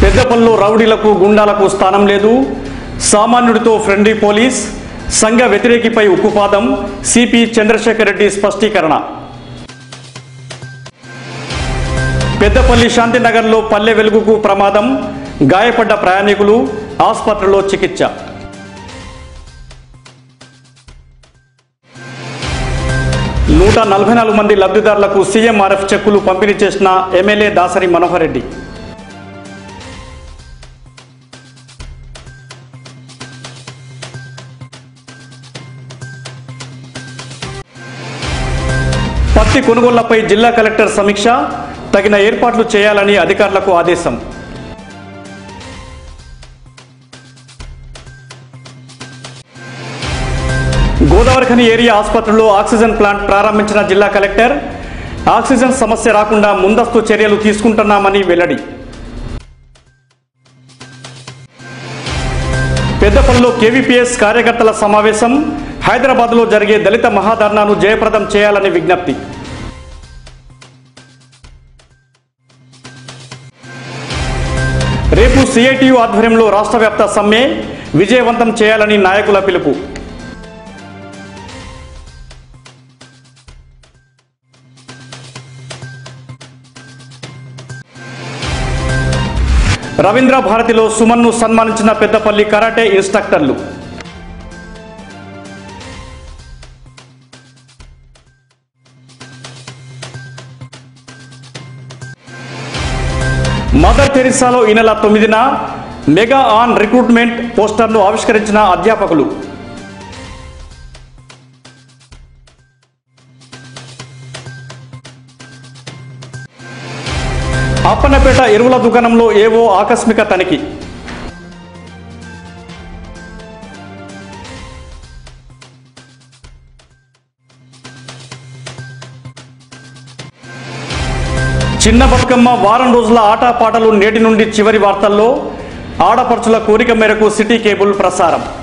పెద్దపల్లిలో రౌడీలకు గుండాలకు స్థానం లేదు, సామాన్యుడితో ఫ్రెండ్లీ పోలీస్, సంఘ వ్యతిరేకిపై ఉక్కుపాదం, సిపి చంద్రశేఖర్ రెడ్డి స్పష్టీకరణ. పెద్దపల్లి శాంతినగర్లో పల్లె వెలుగుకు ప్రమాదం, గాయపడ్డ ప్రయాణికులు, ఆసుపత్రిలో చికిత్స. నూట 44 మంది లబ్ధిదారులకు సీఎంఆర్ఎఫ్ చెక్కులు పంపిణీ చేసిన ఎమ్మెల్యే దాసరి మనోహర్ రెడ్డి. పత్తి కొనుగోళ్లపై జిల్లా కలెక్టర్ సమీక్ష, తగిన ఏర్పాట్లు చేయాలని అధికారులకు ఆదేశం. గోదావరిఖని ఏరియా ఆసుపత్రిలో ఆక్సిజన్ ప్లాంట్ ప్రారంభించిన జిల్లా కలెక్టర్, ఆక్సిజన్ సమస్య రాకుండా ముందస్తు చర్యలు తీసుకుంటున్నామని వెల్లడి. పెద్దపల్లిలో కేవీపీఎస్ కార్యకర్తల సమావేశం, హైదరాబాద్లో జరిగే దళిత మహాధర్నాను జయప్రదం చేయాలని విజ్ఞప్తి. రేపు సిఐటియు ఆధ్వర్యంలో రాష్ట్ర వ్యాప్త సమ్మె విజయవంతం చేయాలని నాయకుల పిలుపు. రవీంద్ర భారతిలో సుమన్ను సన్మానించిన పెద్దపల్లి కరాటే ఇన్స్ట్రక్టర్లు. మదర్ తెరిసాలో ఈ నెల 9న మెగా ఆన్ రిక్రూట్మెంట్ పోస్టర్ను ఆవిష్కరించిన అధ్యాపకులు. అప్పన్నపేట ఎరువుల దుకాణంలో ఏవో ఆకస్మిక తనిఖీ. చిన్న బతుకమ్మ వారం రోజుల ఆటపాటలు నేటి నుండి చివరి వార్తల్లో. ఆడపడుచుల కోరిక మేరకు సిటీ కేబుల్ ప్రసారం.